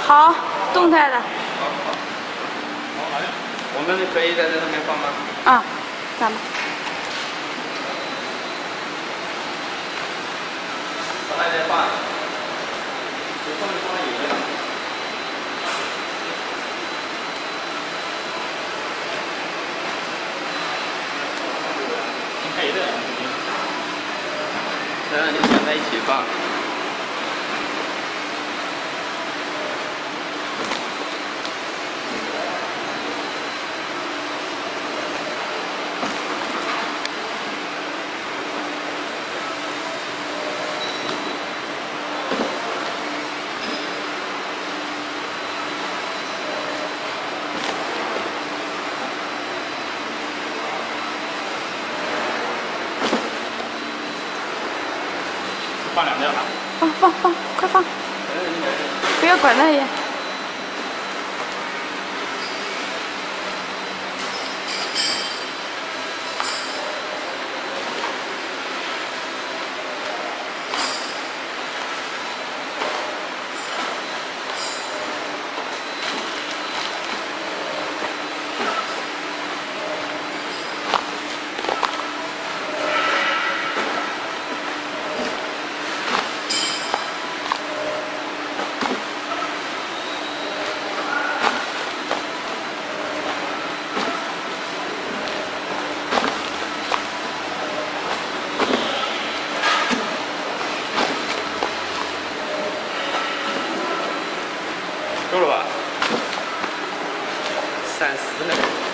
好，动态的。 我们可以在这上面放吗？ 啊，咱们。 把那边放，就上面放一个。挺配的，再让你们在一起放。放两个吧。 放，快放！不要管那些。够了吧？30了。